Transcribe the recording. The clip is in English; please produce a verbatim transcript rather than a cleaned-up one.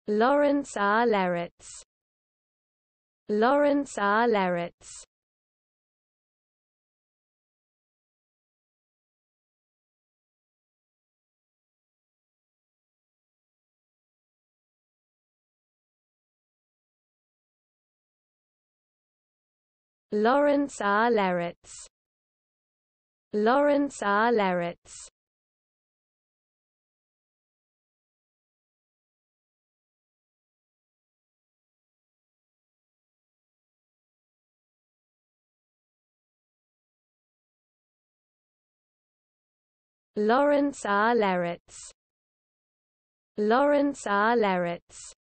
Lawrence R. Leritz. Lawrence R. Leritz. Lawrence R. Leritz. Lawrence R. Leritz. Lawrence R. Leritz. Lawrence R. Leritz.